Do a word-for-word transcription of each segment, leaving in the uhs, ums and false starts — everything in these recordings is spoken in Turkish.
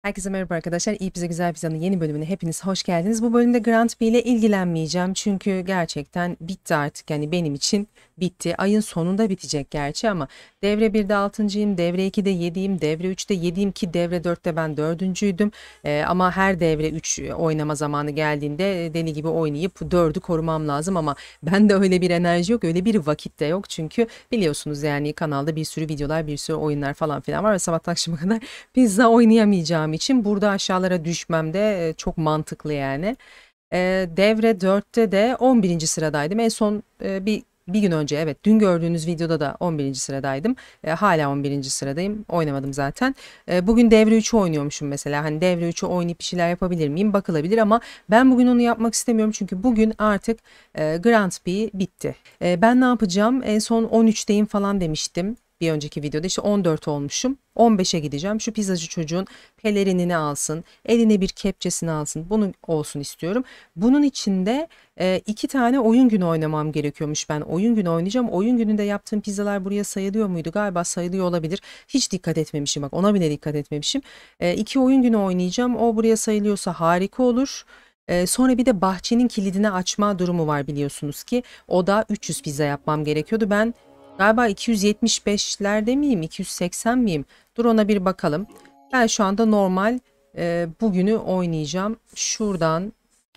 Herkese merhaba arkadaşlar. İyi Pizza Güzel Pizza'nın yeni bölümüne hepiniz hoş geldiniz. Bu bölümde Grand Prix ile ilgilenmeyeceğim. Çünkü gerçekten bitti artık. Yani benim için bitti. Ayın sonunda bitecek gerçi ama devre birde altıncıyım, devre ikide yediyim, devre üçte yediyim ki devre dörtte ben dördüncüydüm. Ee, ama her devre üç oynama zamanı geldiğinde deli gibi oynayıp dördü korumam lazım ama bende öyle bir enerji yok, öyle bir vakit de yok. Çünkü biliyorsunuz yani kanalda bir sürü videolar, bir sürü oyunlar falan filan var ve sabah akşama kadar pizza oynayamayacağım için burada aşağılara düşmem de e, çok mantıklı yani. E, devre dörtte de on birinci sıradaydım. En son e, bir bir gün önce, evet, dün gördüğünüz videoda da on birinci sıradaydım. E, hala on birinci sıradayım. Oynamadım zaten. E, bugün devre üçü oynuyormuşum mesela. Hani devre üçü oynayıp bir şeyler yapabilir miyim? Bakılabilir ama ben bugün onu yapmak istemiyorum. Çünkü bugün artık e, Grand Prix bitti. E, ben ne yapacağım? En son on üçteyim falan demiştim. Bir önceki videoda işte on dört olmuşum. on beşe gideceğim. Şu pizzacı çocuğun pelerinini alsın, eline bir kepçesini alsın. Bunun olsun istiyorum. Bunun için de e, iki tane oyun günü oynamam gerekiyormuş. Ben oyun günü oynayacağım. Oyun gününde yaptığım pizzalar buraya sayılıyor muydu? Galiba sayılıyor olabilir. Hiç dikkat etmemişim, bak ona bile dikkat etmemişim. E, iki oyun günü oynayacağım. O buraya sayılıyorsa harika olur. E, sonra bir de bahçenin kilidini açma durumu var biliyorsunuz ki. O da üç yüz pizza yapmam gerekiyordu. Ben galiba iki yüz yetmiş beşlerde miyim? iki yüz seksen miyim? Dur ona bir bakalım. Ben şu anda normal e, bugünü oynayacağım. Şuradan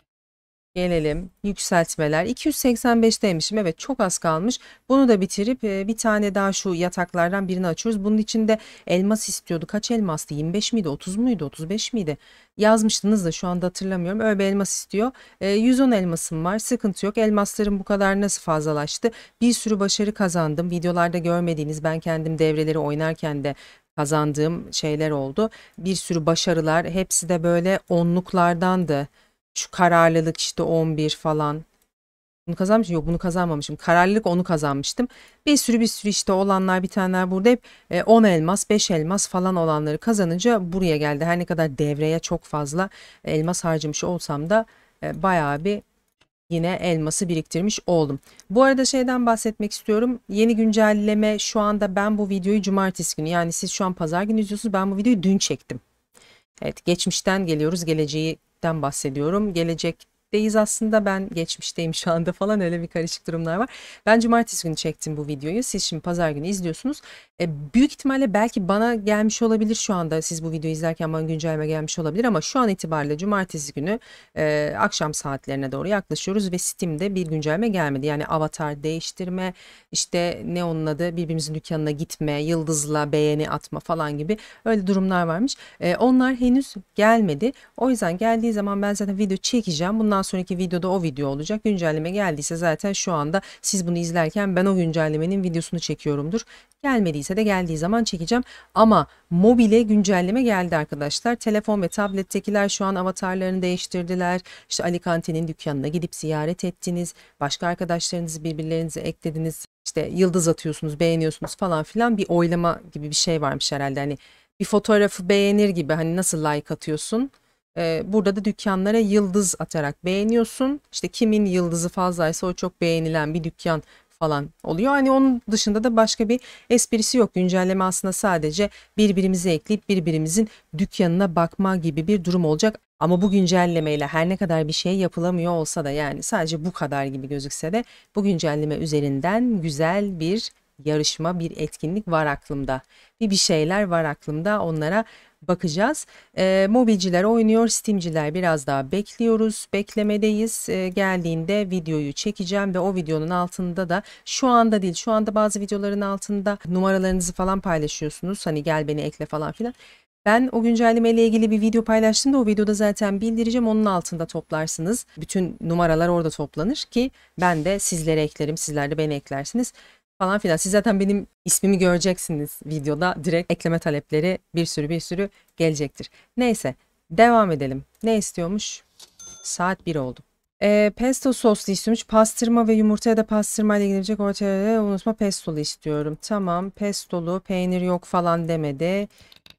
gelelim. Yükseltmeler. iki yüz seksen beşteymişim. Evet, çok az kalmış. Bunu da bitirip e, bir tane daha şu yataklardan birini açıyoruz. Bunun için de elmas istiyordu. Kaç elmastı? yirmi beş miydi? otuz muydu? otuz beş miydi? Yazmıştınız da şu anda hatırlamıyorum. Öyle bir elmas istiyor. E, yüz on elmasım var. Sıkıntı yok. Elmaslarım bu kadar nasıl fazlalaştı? Bir sürü başarı kazandım. Videolarda görmediğiniz, ben kendim devreleri oynarken de kazandığım şeyler oldu. Bir sürü başarılar. Hepsi de böyle onluklardandı. Şu kararlılık işte on bir falan. Bunu kazanmışım. Yok, bunu kazanmamışım. Kararlılık onu kazanmıştım. Bir sürü bir sürü işte olanlar bitenler burada hep e, on elmas, beş elmas falan olanları kazanınca buraya geldi. Her ne kadar devreye çok fazla elmas harcamış olsam da e, bayağı bir yine elması biriktirmiş oldum. Bu arada şeyden bahsetmek istiyorum. Yeni güncelleme şu anda, ben bu videoyu cumartesi günü, yani siz şu an pazar günü izliyorsunuz. Ben bu videoyu dün çektim. Evet, geçmişten geliyoruz, geleceğten bahsediyorum. Gelecekteyiz aslında, ben geçmişteyim şu anda falan, öyle bir karışık durumlar var. Ben cumartesi günü çektim bu videoyu. Siz şimdi pazar günü izliyorsunuz. E, büyük ihtimalle belki bana gelmiş olabilir şu anda. Siz bu videoyu izlerken bana güncelleme gelmiş olabilir ama şu an itibariyle cumartesi günü e, akşam saatlerine doğru yaklaşıyoruz ve Steam'de bir güncelleme gelmedi. Yani avatar değiştirme, işte ne onun adı, birbirimizin dükkanına gitme, yıldızla beğeni atma falan gibi öyle durumlar varmış. E, onlar henüz gelmedi. O yüzden geldiği zaman ben zaten video çekeceğim. Bundan sonraki videoda o video olacak. Güncelleme geldiyse zaten şu anda siz bunu izlerken ben o güncellemenin videosunu çekiyorumdur. Gelmediyse de geldiği zaman çekeceğim. Ama mobile güncelleme geldi arkadaşlar. Telefon ve tablettekiler şu an avatarlarını değiştirdiler. İşte Alicante'nin dükkanına gidip ziyaret ettiniz. Başka arkadaşlarınızı birbirlerinize eklediniz. İşte yıldız atıyorsunuz, beğeniyorsunuz falan filan, bir oylama gibi bir şey varmış herhalde. Hani bir fotoğrafı beğenir gibi, hani nasıl like atıyorsun. Ee, burada da dükkanlara yıldız atarak beğeniyorsun. İşte kimin yıldızı fazlaysa o çok beğenilen bir dükkan falan oluyor. Hani onun dışında da başka bir esprisi yok. Güncelleme aslında sadece birbirimizi ekleyip birbirimizin dükkanına bakma gibi bir durum olacak. Ama bu güncellemeyle her ne kadar bir şey yapılamıyor olsa da, yani sadece bu kadar gibi gözükse de, bu güncelleme üzerinden güzel bir yarışma, bir etkinlik var aklımda. Bir bir şeyler var aklımda, onlara bakacağız. E, mobilciler oynuyor, Steamciler biraz daha bekliyoruz, beklemedeyiz. E, geldiğinde videoyu çekeceğim ve o videonun altında da, şu anda değil, şu anda bazı videoların altında numaralarınızı falan paylaşıyorsunuz. Hani gel beni ekle falan filan. Ben o güncelleme ile ilgili bir video paylaştım da o videoda zaten bildireceğim. Onun altında toplarsınız. Bütün numaralar orada toplanır ki ben de sizlere eklerim. Sizler de beni eklersiniz falan filan. Siz zaten benim ismimi göreceksiniz videoda. Direkt ekleme talepleri bir sürü bir sürü gelecektir. Neyse, devam edelim. Ne istiyormuş? Saat bir oldu. E, pesto soslu istiyormuş. Pastırma ve yumurta ya da pastırma ile gelecek ortaya, unutma, pestolu istiyorum. Tamam, pestolu, peynir yok falan demedi.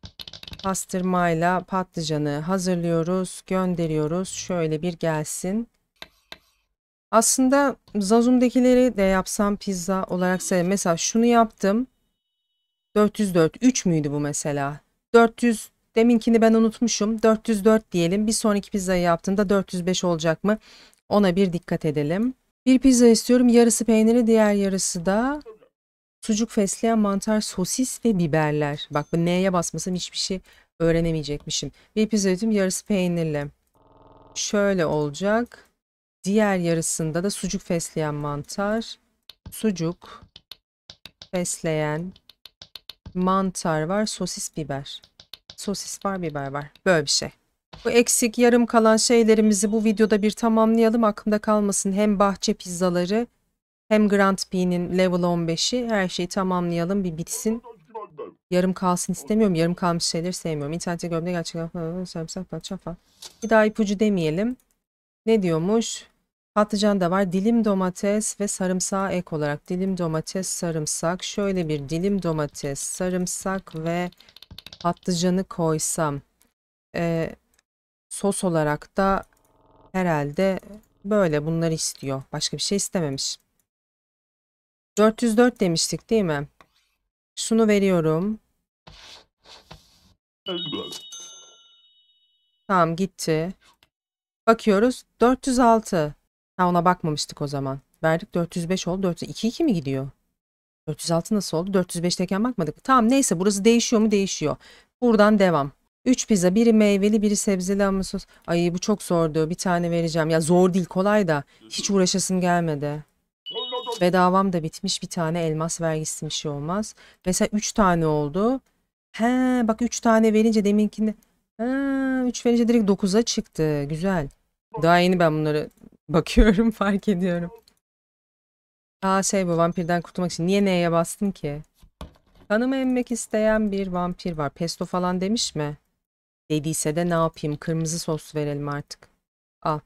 Pastırmayla patlıcanı hazırlıyoruz, gönderiyoruz. Şöyle bir gelsin. Aslında Zazum'dakileri de yapsam pizza olarak sayarım. Mesela şunu yaptım. dört yüz dört. üç müydü bu mesela? dört yüz Deminkini ben unutmuşum. dört yüz dört diyelim. Bir sonraki pizzayı yaptığımda dört yüz beş olacak mı? Ona bir dikkat edelim. Bir pizza istiyorum. Yarısı peyniri, diğer yarısı da sucuk, fesleğen, mantar, sosis ve biberler. Bak bu neye basmasam hiçbir şey öğrenemeyecekmişim. Bir pizza istiyorum. Yarısı peynirli. Şöyle olacak. Diğer yarısında da sucuk, fesleğen, mantar, sucuk, fesleğen, mantar var, sosis, biber. Sosis var, biber var. Böyle bir şey. Bu eksik yarım kalan şeylerimizi bu videoda bir tamamlayalım. Aklımda kalmasın. Hem bahçe pizzaları hem Grand P'nin level on beşi. Her şeyi tamamlayalım. Bir bitsin. Yarım kalsın istemiyorum. Yarım kalmış şeyleri sevmiyorum. İnternette gördüğümde gerçekten sarımsak, patlıcan falan. Bir daha ipucu demeyelim. Ne diyormuş? Patlıcan da var. Dilim domates ve sarımsağı ek olarak. Dilim domates, sarımsak. Şöyle bir dilim domates, sarımsak ve patlıcanı koysam. Ee, sos olarak da herhalde böyle bunları istiyor. Başka bir şey istememiş. dört yüz dört demiştik değil mi? Şunu veriyorum. Tamam gitti. Bakıyoruz. dört yüz altı. Ha ona bakmamıştık o zaman. Verdik dört yüz beş oldu. dört yüz iki iki mi gidiyor? dört yüz altı nasıl oldu? dört yüz beşteyken bakmadık. Tamam neyse burası değişiyor mu? Değişiyor. Buradan devam. üç pizza. Biri meyveli, biri sebzeli ama sos. Ay bu çok zordu. Bir tane vereceğim. Ya zor değil, kolay da. Hiç uğraşasım gelmedi. Bedavam da bitmiş. Bir tane elmas vergisi bir şey olmaz. Mesela üç tane oldu. He bak üç tane verince deminkinde. He üç verince direkt dokuza çıktı. Güzel. Daha yeni ben bunları bakıyorum, fark ediyorum. Aa şey bu vampirden kurtulmak için. Niye neye bastım ki? Kanımı emmek isteyen bir vampir var. Pesto falan demiş mi? Dediyse de ne yapayım? Kırmızı sos verelim artık. Al.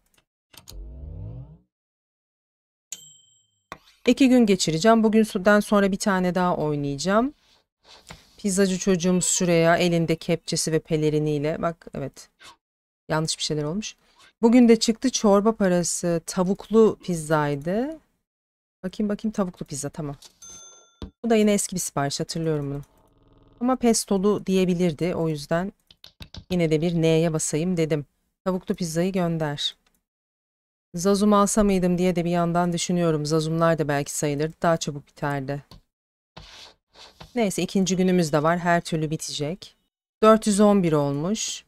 İki gün geçireceğim. Bugünden sonra bir tane daha oynayacağım. Pizzacı çocuğumuz şuraya elinde kepçesi ve peleriniyle. Bak evet. Yanlış bir şeyler olmuş. Bugün de çıktı çorba parası. Tavuklu pizzaydı. Bakayım bakayım tavuklu pizza tamam. Bu da yine eski bir sipariş, hatırlıyorum bunu. Ama pestolu diyebilirdi. O yüzden yine de bir N'ye basayım dedim. Tavuklu pizzayı gönder. Zazum alsa mıydım diye de bir yandan düşünüyorum. Zazumlar da belki sayılır. Daha çabuk biterdi. Neyse ikinci günümüz de var. Her türlü bitecek. dört yüz on bir olmuş.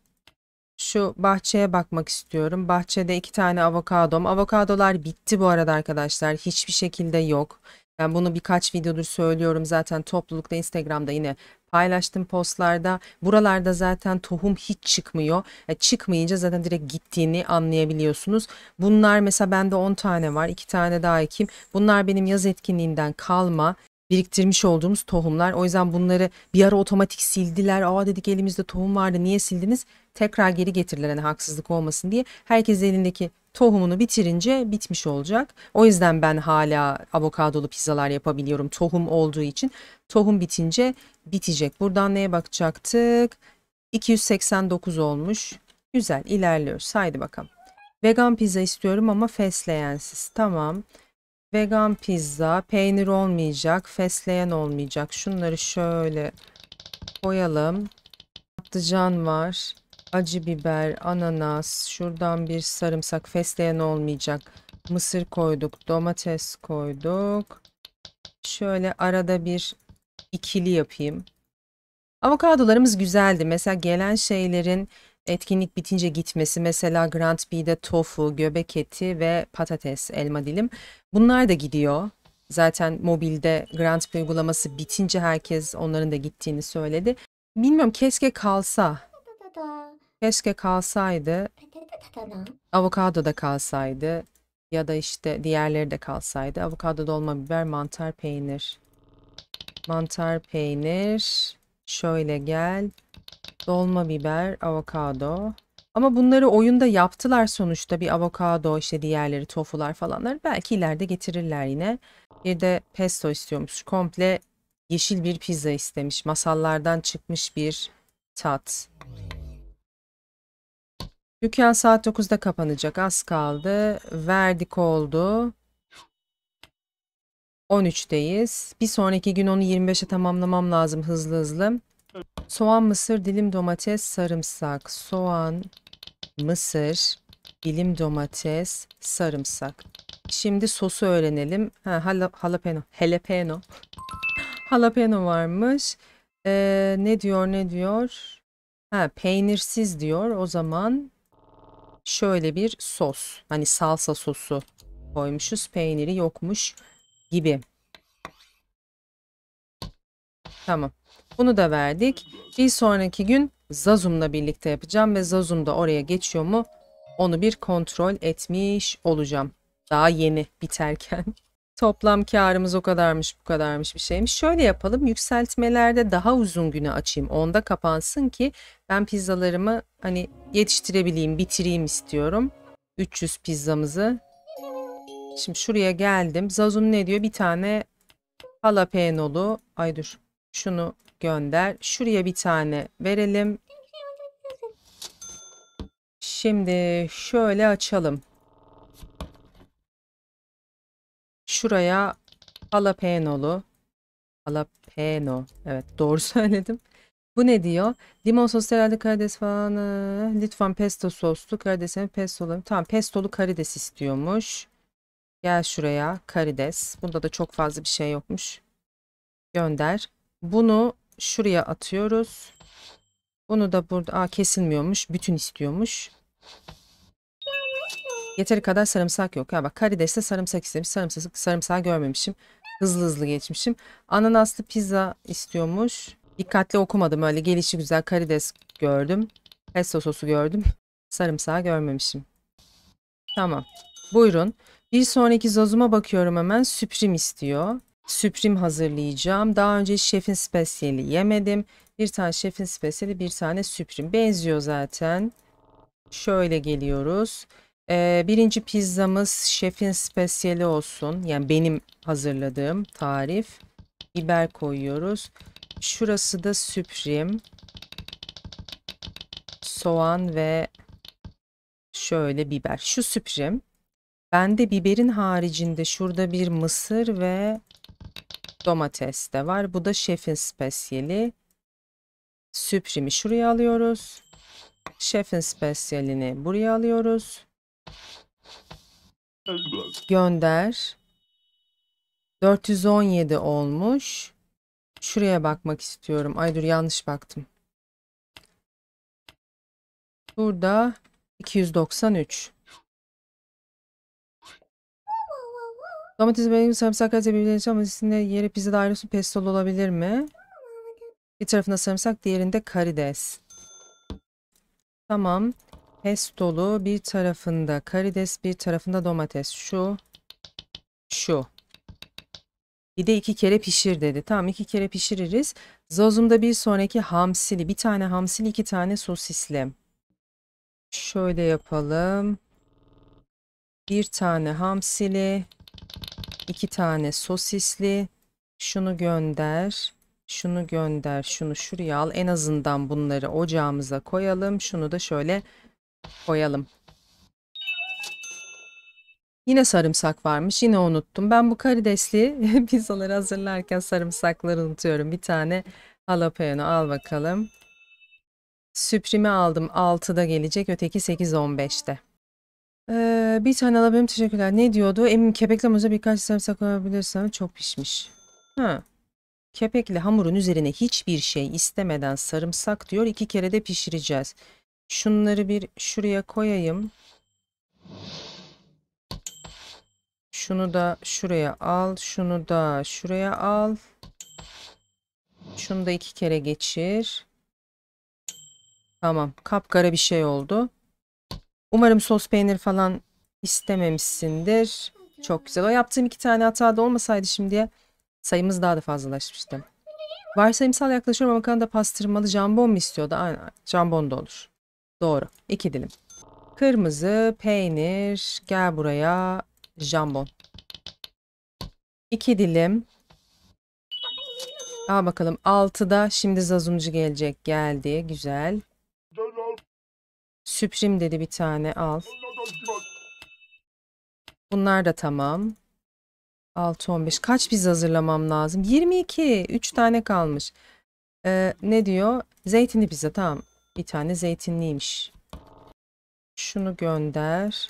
Şu bahçeye bakmak istiyorum. Bahçede iki tane avokadom. Avokadolar bitti bu arada arkadaşlar. Hiçbir şekilde yok. Ben bunu birkaç videodur söylüyorum. Zaten toplulukta Instagram'da yine paylaştım postlarda. Buralarda zaten tohum hiç çıkmıyor. E, çıkmayınca zaten direkt gittiğini anlayabiliyorsunuz. Bunlar mesela bende on tane var. iki tane daha ekeyim. Bunlar benim yaz etkinliğinden kalma biriktirmiş olduğumuz tohumlar. O yüzden bunları bir ara otomatik sildiler. Aa dedik elimizde tohum vardı. Niye sildiniz? Tekrar geri getirdiler hani haksızlık olmasın diye. Herkes elindeki tohumunu bitirince bitmiş olacak. O yüzden ben hala avokadolu pizzalar yapabiliyorum. Tohum olduğu için. Tohum bitince bitecek. Buradan neye bakacaktık? iki yüz seksen dokuz olmuş. Güzel ilerliyoruz. Haydi bakalım. Vegan pizza istiyorum ama fesleğensiz. Tamam. Vegan pizza, peynir olmayacak, fesleğen olmayacak. Şunları şöyle koyalım. Patlıcan var, acı biber, ananas, şuradan bir sarımsak, fesleğen olmayacak. Mısır koyduk, domates koyduk. Şöyle arada bir ikili yapayım. Avokadolarımız güzeldi. Mesela gelen şeylerin etkinlik bitince gitmesi. Mesela Grand B'de tofu, göbek eti ve patates, elma dilim. Bunlar da gidiyor. Zaten mobilde Grand B uygulaması bitince herkes onların da gittiğini söyledi. Bilmiyorum keşke kalsa. Keşke kalsaydı. Avokado da kalsaydı. Ya da işte diğerleri de kalsaydı. Avokado, dolma biber, mantar, peynir. Mantar, peynir. Şöyle gel. Dolma biber, avokado. Ama bunları oyunda yaptılar sonuçta. Bir avokado, işte diğerleri tofular falanlar. Belki ileride getirirler yine. Bir de pesto istiyormuş. Komple yeşil bir pizza istemiş. Masallardan çıkmış bir tat. Dükkan saat dokuzda kapanacak. Az kaldı. Verdik oldu. on üçteyiz. Bir sonraki gün onu yirmi beşe tamamlamam lazım hızlı hızlı. Soğan, mısır, dilim domates, sarımsak. Soğan, mısır, dilim domates, sarımsak. Şimdi sosu öğrenelim. Ha, jala- jalapeno. Jalapeno. Jalapeno varmış. Ee, ne diyor ne diyor? Ha, peynirsiz diyor. O zaman şöyle bir sos. Hani salsa sosu koymuşuz. Peyniri yokmuş gibi. Tamam. Bunu da verdik. Bir sonraki gün Zazum'la birlikte yapacağım ve Zazum da oraya geçiyor mu? Onu bir kontrol etmiş olacağım. Daha yeni biterken. Toplam karımız o kadarmış, bu kadarmış bir şeymiş. Şöyle yapalım. Yükseltmelerde daha uzun güne açayım. Onda kapansın ki ben pizzalarımı hani yetiştirebileyim, bitireyim istiyorum. üç yüz pizzamızı. Şimdi şuraya geldim. Zazum ne diyor? Bir tane jalapenolu. Ay dur. Şunu gönder. Şuraya bir tane verelim. Şimdi şöyle açalım. Şuraya jalapenolu. Jalapeno. Evet, doğru söyledim. Bu ne diyor? Limon sos herhalde karides falan. ee, Lütfen pesto soslu karidesini pestolu. Tamam, pestolu karides istiyormuş. Gel şuraya karides. Bunda da çok fazla bir şey yokmuş. Gönder. Bunu şuraya atıyoruz. Bunu da burada. Aa, kesilmiyormuş. Bütün istiyormuş. Yeteri kadar sarımsak yok. Ya bak, karidesle sarımsak istemiş. Sarımsak, sarımsağı görmemişim. Hızlı hızlı geçmişim. Ananaslı pizza istiyormuş. Dikkatli okumadım, öyle gelişi güzel karides gördüm. Pesto sosu gördüm. Sarımsağı görmemişim. Tamam. Buyurun. Bir sonraki Zazum'a bakıyorum hemen. Süprim istiyor. Süprim hazırlayacağım. Daha önce şefin spesiyeli yemedim. Bir tane şefin spesiyeli, bir tane süprim. Benziyor zaten. Şöyle geliyoruz. Ee, birinci pizzamız şefin spesiyeli olsun. Yani benim hazırladığım tarif. Biber koyuyoruz. Şurası da süprim. Soğan ve şöyle biber. Şu süprim. Bende biberin haricinde şurada bir mısır ve domates de var. Bu da şefin spesiyeli. Süprimi şuraya alıyoruz. Şefin spesiyelini buraya alıyoruz. Gönder. dört yüz on yedi olmuş. Şuraya bakmak istiyorum. Ay dur, yanlış baktım. Burada iki yüz doksan üç. Domates, benim sarımsak, kaliteli birbirleri ama üstünde yeri pizza dairesi pestol olabilir mi? Bir tarafında sarımsak, diğerinde karides. Tamam. Pestolu, bir tarafında karides, bir tarafında domates. Şu, şu. Bir de iki kere pişir dedi. Tamam, iki kere pişiririz. Zazum'da bir sonraki hamsili. Bir tane hamsili, iki tane sosisli. Şöyle yapalım. Bir tane hamsili, iki tane sosisli. Şunu gönder. Şunu gönder. Şunu şuraya al. En azından bunları ocağımıza koyalım. Şunu da şöyle koyalım. Yine sarımsak varmış. Yine unuttum. Ben bu karidesli pizzaları hazırlarken sarımsakları unutuyorum. Bir tane jalapeno al bakalım. Süprimi aldım. altıda gelecek. Öteki sekiz on beşte. Ee, bir tane alabilirim. Teşekkürler. Ne diyordu? Eminim kepekli hamuza birkaç sarımsak koyabilirsem çok pişmiş. Ha. Kepekli hamurun üzerine hiçbir şey istemeden sarımsak diyor. İki kere de pişireceğiz. Şunları bir şuraya koyayım. Şunu da şuraya al. Şunu da şuraya al. Şunu da iki kere geçir. Tamam. Kapkara bir şey oldu. Umarım sos peynir falan istememişsindir. Çok güzel. O yaptığım iki tane hata da olmasaydı şimdiye sayımız daha da fazlalaşmıştı. Varsayımsal yaklaşıyorum ama makarnada pastırmalı jambon mu istiyordu? Aynen. Jambon da olur. Doğru. İki dilim. Kırmızı peynir. Gel buraya. Jambon. İki dilim. Al bakalım. Altıda şimdi Zazumcu gelecek. Geldi. Güzel. Süprim dedi, bir tane al. Bunlar da tamam. altı on beş. Kaç pizza hazırlamam lazım? yirmi iki. üç tane kalmış. Ee, ne diyor? Zeytinli pizza, tamam. Bir tane zeytinliymiş. Şunu gönder.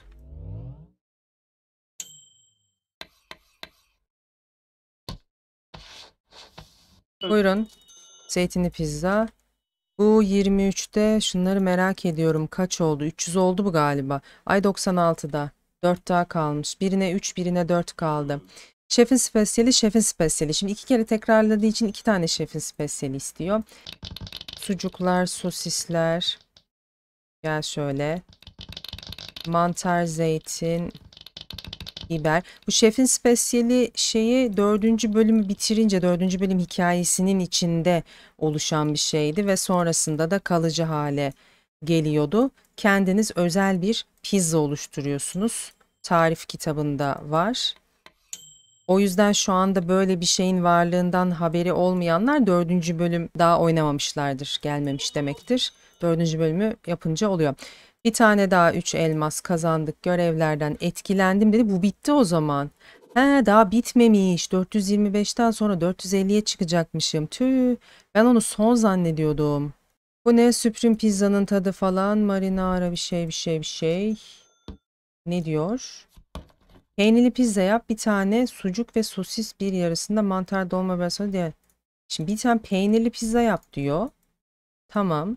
Buyurun. Zeytinli pizza. Bu yirmi üçte şunları merak ediyorum. Kaç oldu? üç yüz oldu bu galiba. Ay doksan altıda. dört daha kalmış. Birine üç, birine dört kaldı. Şefin spesiyeli, şefin spesiyeli. Şimdi iki kere tekrarladığı için iki tane şefin spesiyeli istiyor. Sucuklar, sosisler. Gel şöyle. Mantar, zeytin, biber. Bu şefin spesiyeli şeyi dördüncü bölümü bitirince dördüncü bölüm hikayesinin içinde oluşan bir şeydi ve sonrasında da kalıcı hale geliyordu. Kendiniz özel bir pizza oluşturuyorsunuz. Tarif kitabında var. O yüzden şu anda böyle bir şeyin varlığından haberi olmayanlar dördüncü bölüm daha oynamamışlardır, gelmemiş demektir. Dördüncü bölümü yapınca oluyor. Bir tane daha üç elmas kazandık, görevlerden etkilendim dedi. Bu bitti o zaman. He, daha bitmemiş. dört yüz yirmi beşten sonra dört yüz elliye çıkacakmışım. Tüh, ben onu son zannediyordum. Bu ne? Supreme pizzanın tadı falan. Marinara bir şey bir şey bir şey. Ne diyor? Peynirli pizza yap. Bir tane sucuk ve sosis, bir yarısında mantar dolma versiyonu diye. Şimdi bir tane peynirli pizza yap diyor. Tamam.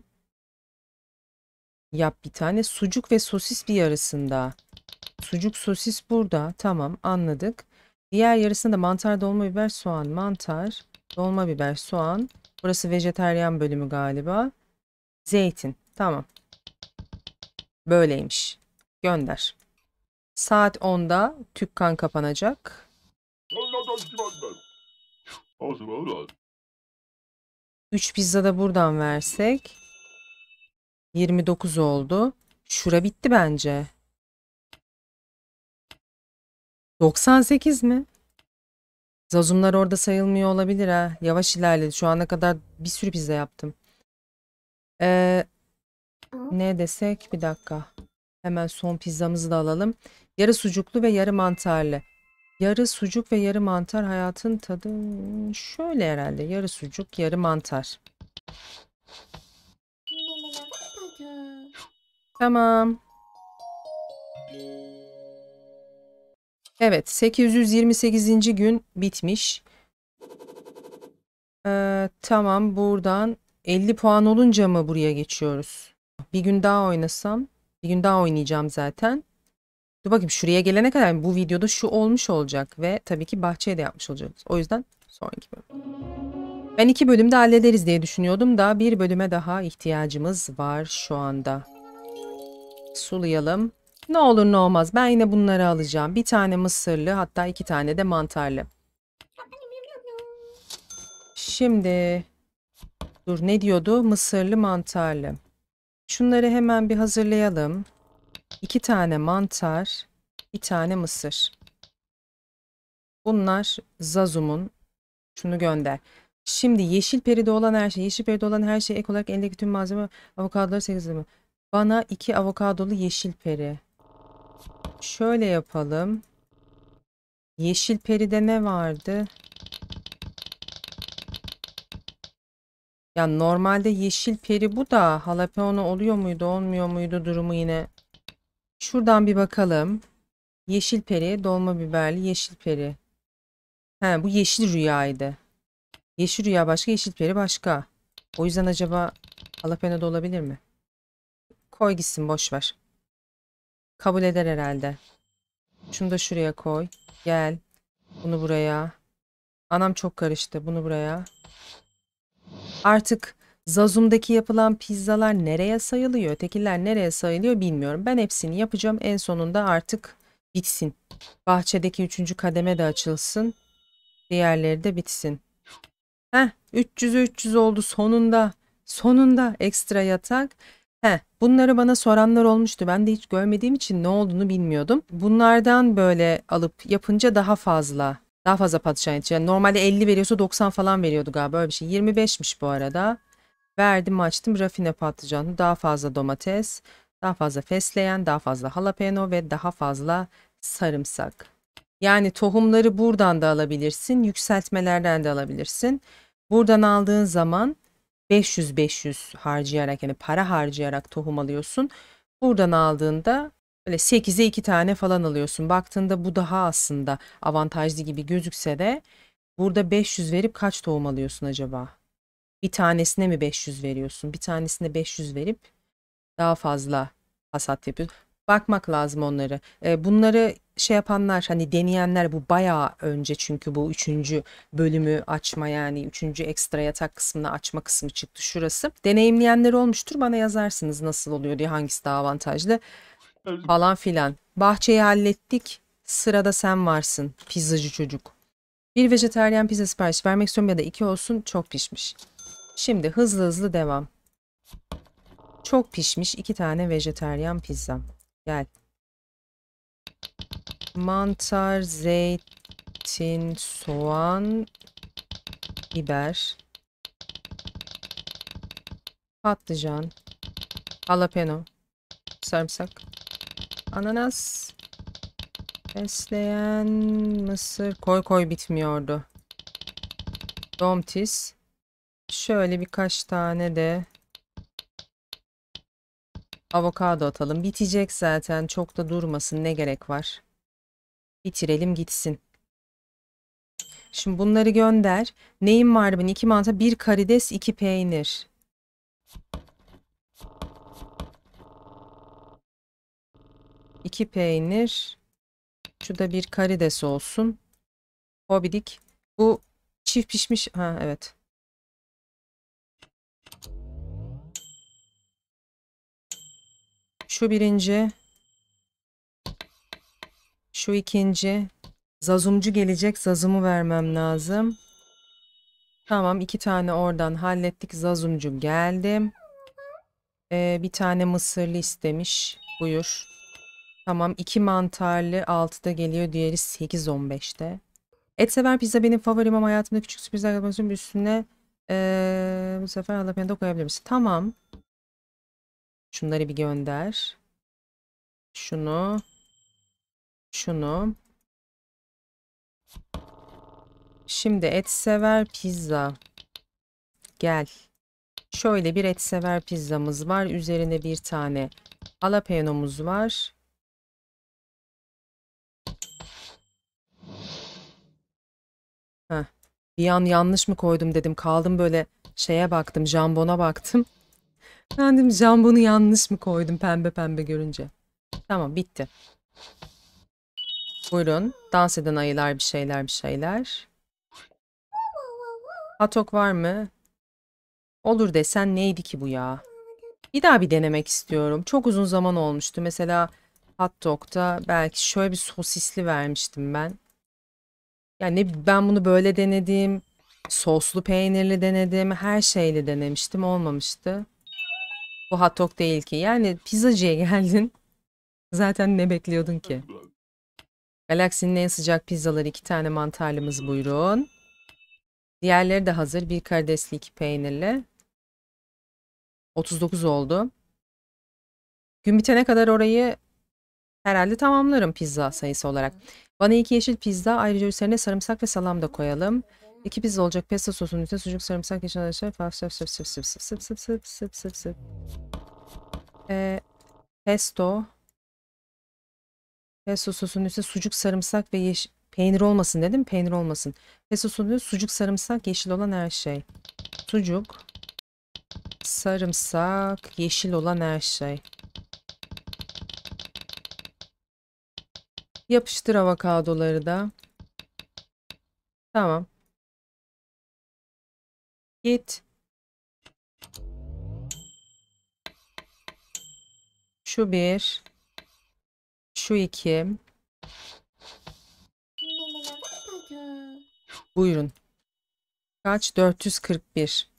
Yap bir tane sucuk ve sosis bir yarısında. Sucuk sosis burada. Tamam, anladık. Diğer yarısında mantar dolma biber soğan. Mantar dolma biber soğan. Burası vejetaryen bölümü galiba. Zeytin. Tamam. Böyleymiş. Gönder. Saat onda tükkan kapanacak. üç pizza da buradan versek yirmi dokuz oldu. Şura bitti bence. doksan sekiz mi? Zazumlar orada sayılmıyor olabilir ha. Yavaş ilerledi. Şu ana kadar bir sürü pizza yaptım. Ee, ne desek? Bir dakika. Hemen son pizzamızı da alalım. Yarı sucuklu ve yarı mantarlı. Yarı sucuk ve yarı mantar hayatın tadı şöyle herhalde. Yarı sucuk, yarı mantar. Tamam. Evet, sekiz yüz yirmi sekizinci gün bitmiş. Ee, tamam, buradan elli puan olunca mı buraya geçiyoruz? Bir gün daha oynasam, bir gün daha oynayacağım zaten. Dur bakayım, şuraya gelene kadar bu videoda şu olmuş olacak ve tabii ki bahçeye de yapmış olacağız. O yüzden sonraki bölüm. Ben iki bölümde hallederiz diye düşünüyordum da bir bölüme daha ihtiyacımız var şu anda. Sulayalım. Ne olur ne olmaz. Ben yine bunları alacağım. Bir tane mısırlı, hatta iki tane de mantarlı. Şimdi dur, ne diyordu? Mısırlı, mantarlı. Şunları hemen bir hazırlayalım. İki tane mantar, bir tane mısır. Bunlar Zazum'un. Şunu gönder. Şimdi yeşil peride olan her şey, yeşil peride olan her şey ek olarak eldeki tüm malzeme avokadoları sekizde mi? Bana iki avokadolu yeşil peri. Şöyle yapalım. Yeşil peride ne vardı? Ya normalde yeşil peri bu da jalapeno oluyor muydu, olmuyor muydu durumu yine. Şuradan bir bakalım. Yeşil peri, dolma biberli yeşil peri. He, bu yeşil rüyaydı. Yeşil rüya başka, yeşil peri başka. O yüzden acaba jalapeno da olabilir mi? Koy gitsin, boş ver. Kabul eder herhalde. Şunu da şuraya koy. Gel. Bunu buraya. Anam çok karıştı. Bunu buraya. Artık Zazum'daki yapılan pizzalar nereye sayılıyor? Ötekiler nereye sayılıyor bilmiyorum. Ben hepsini yapacağım. En sonunda artık bitsin. Bahçedeki üçüncü kademe de açılsın. Diğerleri de bitsin. Heh, üç yüze üç yüz oldu sonunda. Sonunda ekstra yatak. Heh, bunları bana soranlar olmuştu. Ben de hiç görmediğim için ne olduğunu bilmiyordum. Bunlardan böyle alıp yapınca daha fazla. Daha fazla patlıcan yetişiyor. Yani normalde elli veriyorsa doksan falan veriyordu galiba, böyle bir şey. yirmi beşmiş bu arada. Verdim, açtım, rafine patlıcan. Daha fazla domates. Daha fazla fesleğen. Daha fazla jalapeno ve daha fazla sarımsak. Yani tohumları buradan da alabilirsin. Yükseltmelerden de alabilirsin. Buradan aldığın zaman beş yüz beş yüz harcayarak, yani para harcayarak tohum alıyorsun. Buradan aldığında böyle sekize iki tane falan alıyorsun. Baktığında bu daha aslında avantajlı gibi gözükse de burada beş yüz verip kaç tohum alıyorsun acaba? Bir tanesine mi beş yüz veriyorsun? Bir tanesine beş yüz verip daha fazla hasat yapıyorsun. Bakmak lazım onları. E, bunları şey yapanlar, hani deneyenler, bu bayağı önce, çünkü bu üçüncü bölümü açma, yani üçüncü ekstra yatak kısmını açma kısmı çıktı şurası. Deneyimleyenler olmuştur, bana yazarsınız nasıl oluyor diye, hangisi daha avantajlı falan filan. Bahçeyi hallettik. Sırada sen varsın pizzacı çocuk. Bir vejetaryen pizza sipariş vermek istiyorum, ya da iki olsun, çok pişmiş. Şimdi hızlı hızlı devam. Çok pişmiş iki tane vejetaryen pizza. Gel. Mantar, zeytin, soğan, biber, patlıcan, jalapeno, sarımsak, ananas, fesleğen, mısır, koy koy bitmiyordu. Domates. Şöyle birkaç tane de avokado atalım. Bitecek zaten. Çok da durmasın. Ne gerek var? Bitirelim gitsin. Şimdi bunları gönder. Neyim var benim? İki mantar, bir karides, iki peynir. İki peynir. Şu da bir karides olsun. Hobidik. Bu çift pişmiş. Ha evet. Şu birinci. Şu ikinci. Zazumcu gelecek. Zazumu vermem lazım. Tamam, iki tane oradan hallettik. Zazumcu geldi. Ee, bir tane mısırlı istemiş. Buyur. Tamam, iki mantarlı altıda geliyor. Diğeri sekiz on beşte. Et sever pizza benim favorim ama hayatımda küçük sürprizler yapmak için üstüne ee, bu sefer jalapeno da koyabilir misin? Tamam. Şunları bir gönder. Şunu. Şunu. Şimdi et sever pizza. Gel. Şöyle bir et sever pizzamız var. Üzerine bir tane jalapenomuz var. Heh. Bir an yanlış mı koydum dedim. Kaldım böyle şeye baktım. Jambona baktım. Ben dedim jambonu yanlış mı koydum pembe pembe görünce. Tamam, bitti. Buyurun. Dans eden ayılar, bir şeyler bir şeyler. Hatok var mı? Olur desen neydi ki bu ya? Bir daha bir denemek istiyorum. Çok uzun zaman olmuştu. Mesela hot dog'da belki şöyle bir sosisli vermiştim ben. Yani ben bunu böyle denedim. Soslu peynirli denedim. Her şeyle denemiştim. Olmamıştı. Bu hot dog değil ki. Yani pizzacıya geldin. Zaten ne bekliyordun ki? Galaksinin en sıcak pizzaları, iki tane mantarlımız buyurun. Diğerleri de hazır. Bir karidesli, iki peynirli. otuz dokuz oldu. Gün bitene kadar orayı herhalde tamamlarım pizza sayısı olarak. Bana iki yeşil pizza, ayrıca üzerine sarımsak ve salam da koyalım. İki pizza olacak. Pesto sosunun üstüne sucuk, sarımsak, yeşil arkadaşlar. Faf sıp sıp sıp sıp sıp sıp sıp sıp sıp sıp sıp. Ee, pesto. Pesto sosunun üstüne sucuk, sarımsak ve yeşil... Peynir olmasın dedim. Peynir olmasın. Pesto sosunun üstüne sucuk, sarımsak, yeşil olan her şey. Sucuk, sarımsak, yeşil olan her şey. Yapıştır avokadoları da. Tamam. Git. Şu bir. Şu iki. Buyurun. Kaç? dört yüz kırk bir.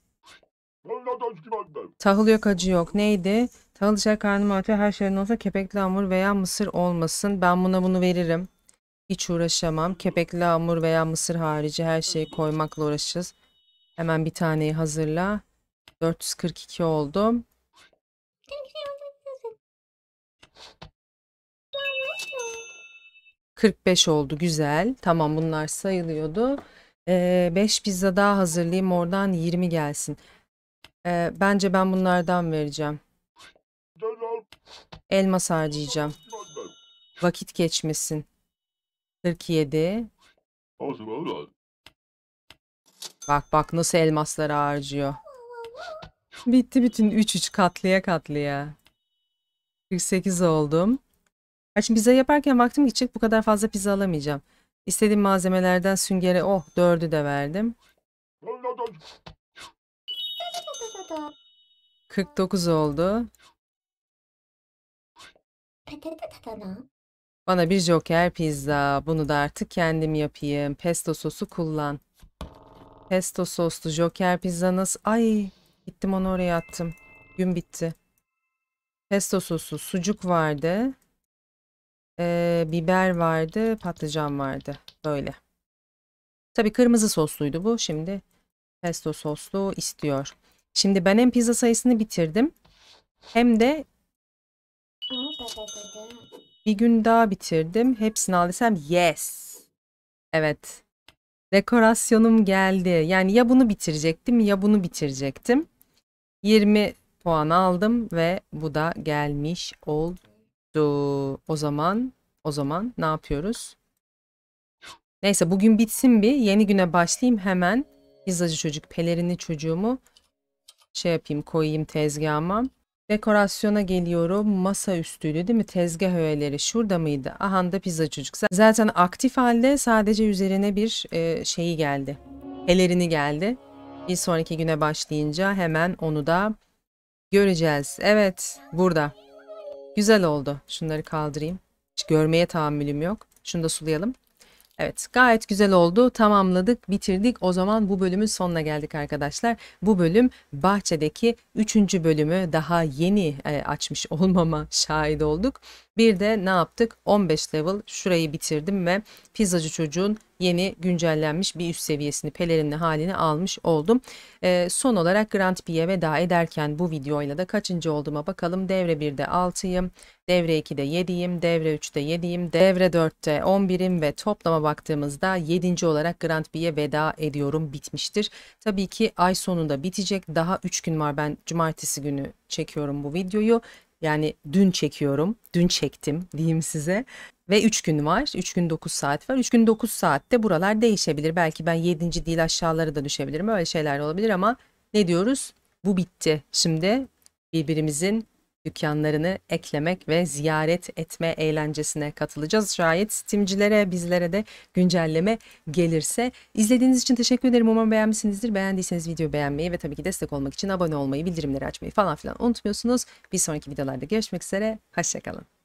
Tahıl yok, acı yok. Neydi? Tahıl içer, karnım ağrıyor. Her şeyin olsa kepekli hamur veya mısır olmasın. Ben buna bunu veririm. Hiç uğraşamam. Kepekli hamur veya mısır harici her şeyi koymakla uğraşırız. Hemen bir taneyi hazırla. dört yüz kırk iki oldu. kırk beş oldu. Güzel. Tamam, bunlar sayılıyordu. Ee, beş pizza daha hazırlayayım. Oradan yirmi gelsin. Ee, bence ben bunlardan vereceğim. Elmas harcayacağım. Vakit geçmesin. kırk yedi. Bak bak nasıl elmasları harcıyor. Bitti bütün üç üç katlıya katlıya. kırk sekiz oldum. Ha, şimdi pizza yaparken vaktim geçecek. Bu kadar fazla pizza alamayacağım. İstediğim malzemelerden süngere oh dördü de verdim. kırk dokuz oldu. Bana bir joker pizza. Bunu da artık kendim yapayım. Pesto sosu kullan. Pesto soslu joker pizzanız. Ay gittim onu oraya attım. Gün bitti. Pesto sosu sucuk vardı. Ee, biber vardı. Patlıcan vardı. Böyle. Tabii kırmızı sosluydu bu. Şimdi pesto soslu istiyor. Şimdi ben hem pizza sayısını bitirdim. Hem de bir gün daha bitirdim. Hepsini al desem yes. Evet. Dekorasyonum geldi. Yani ya bunu bitirecektim ya bunu bitirecektim. yirmi puan aldım ve bu da gelmiş oldu. O zaman o zaman ne yapıyoruz? Neyse bugün bitsin bir. Yeni güne başlayayım hemen. Pizzacı çocuk pelerini çocuğumu şey yapayım koyayım tezgahıma. Dekorasyona geliyorum. Masaüstüydü değil mi? Tezgah öğeleri şurada mıydı? Aha da pizza çocuk. Zaten aktif halde sadece üzerine bir e, şeyi geldi. Pelerini geldi. Bir sonraki güne başlayınca hemen onu da göreceğiz. Evet burada. Güzel oldu. Şunları kaldırayım. Hiç görmeye tahammülüm yok. Şunu da sulayalım. Evet, gayet güzel oldu. Tamamladık, bitirdik. O zaman bu bölümün sonuna geldik arkadaşlar. Bu bölüm bahçedeki üçüncü bölümü daha yeni e, açmış olmama şahit olduk. Bir de ne yaptık? on beş level şurayı bitirdim ve pizzacı çocuğun yeni güncellenmiş bir üst seviyesini pelerinli halini almış oldum. E, son olarak Grand P'ye veda ederken bu videoyla da kaçıncı olduğuma bakalım. Devre birde altıyım. Devre ikide yediyim, devre üçte yediyim, devre dörtte on birim ve toplama baktığımızda yedinci olarak Grand Prix'ye veda ediyorum, bitmiştir. Tabii ki ay sonunda bitecek. Daha üç gün var. Ben cumartesi günü çekiyorum bu videoyu. Yani dün çekiyorum. Dün çektim diyeyim size. Ve üç gün var. üç gün dokuz saat var. üç gün dokuz saatte buralar değişebilir. Belki ben yedinci değil aşağılara da düşebilirim. Öyle şeyler olabilir ama ne diyoruz? Bu bitti. Şimdi birbirimizin dükkanlarını eklemek ve ziyaret etme eğlencesine katılacağız. Şayet Steam'cilere, bizlere de güncelleme gelirse. İzlediğiniz için teşekkür ederim. Umarım beğenmişsinizdir. Beğendiyseniz videoyu beğenmeyi ve tabii ki destek olmak için abone olmayı, bildirimleri açmayı falan filan unutmuyorsunuz. Bir sonraki videolarda görüşmek üzere. Hoşça kalın.